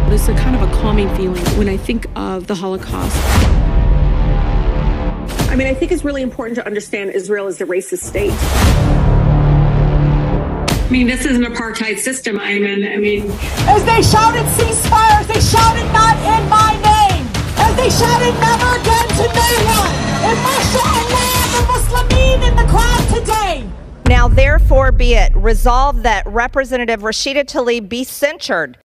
There's a kind of a calming feeling when I think of the Holocaust. I mean, I think it's really important to understand Israel as a racist state. I mean, this is an apartheid system, Ayman. I mean, as they shouted ceasefire, they shouted not in my name. As they shouted never again to no one. And Mashallah, the Muslimin in the crowd today. Now, therefore be it resolved that Representative Rashida Tlaib be censured